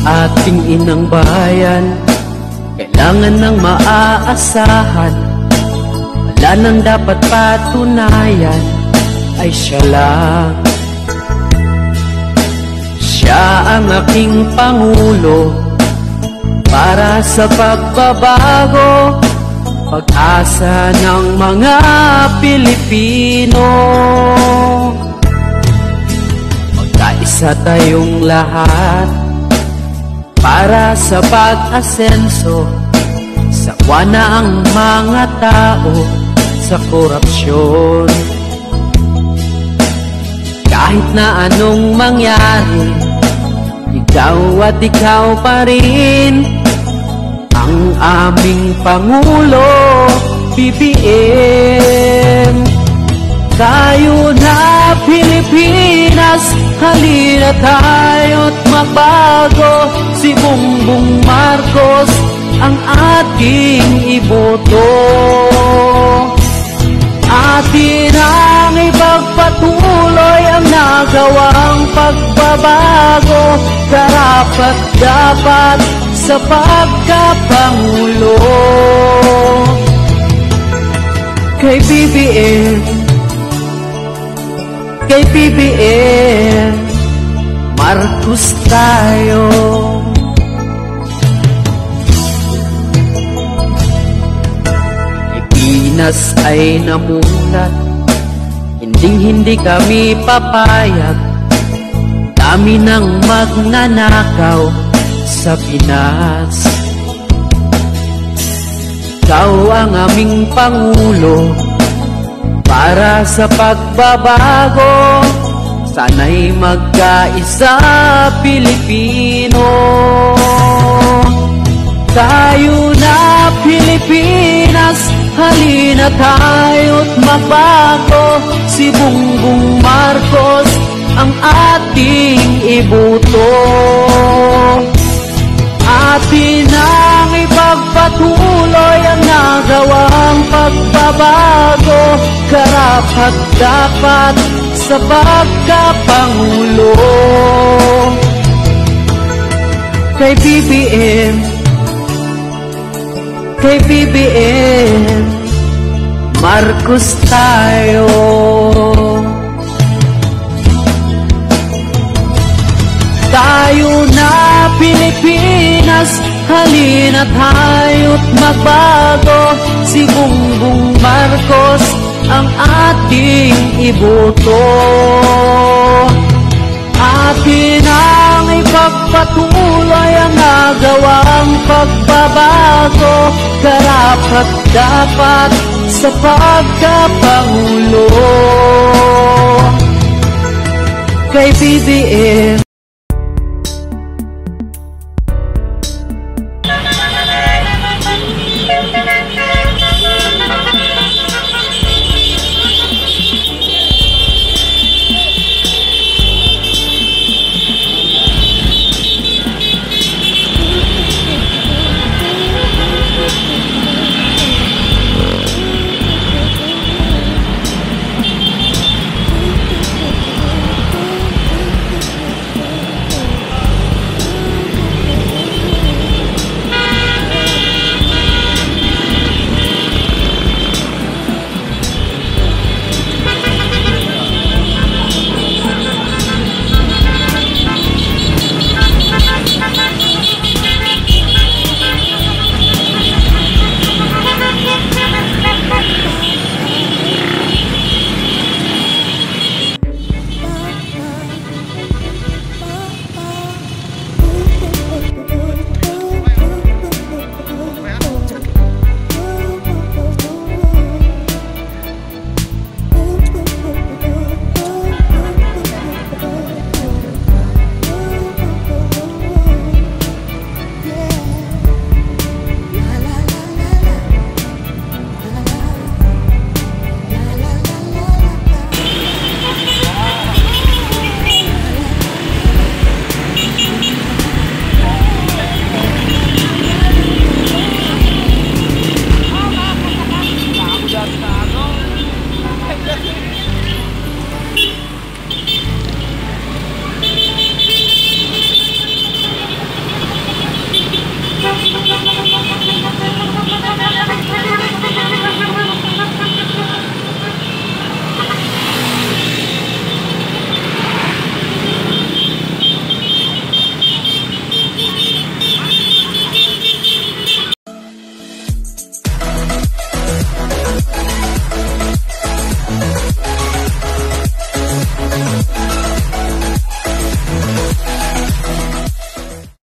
ating inang bayan kailangan ng maaasahan. Wala nang dapat patunayan, ay siya lang. Siya ang aking Pangulo para sa pagbabago, pag-asa ng mga Pilipino. Magkaisa tayong lahat para sa pag-asenso. Sawa na ang mga tao sa korupsyon. Kahit na anong mangyari, ikaw at ikaw pa rin ang aming Pangulo, BBM. Tayo na Pilipinas, halina tayo't magbago. Si Bongbong Marcos ang ating iboto. Atin ang ipagpatuloy ang nagawang pagbabago, karapat dapat sa pagkapangulo. Kay BBM, kay BBM Marcos tayo. Pinas ay namulat, hindi kami papayag. Dami ng magnanakaw sa Pinas. Ikaw ang aming Pangulo para sa pagbabago. Sana'y magkaisa Pilipino. Tayo na Pilipinas, halina tayo't magbago. Si Bongbong Marcos ang ating iboto. Atin ang ipagpatuloy ang nagawang pagbabago, karapat dapat sa pagkapangulo. Kay BBM, kay BBM Marcos tayo. Tayo na Pilipinas, halina tayo't magbago. Si Bongbong Marcos ang ating iboto. Atin ang ipagpatuloy ang nagawang pagbabago, karapat dapat sa pagkapangulo. Kay BBM,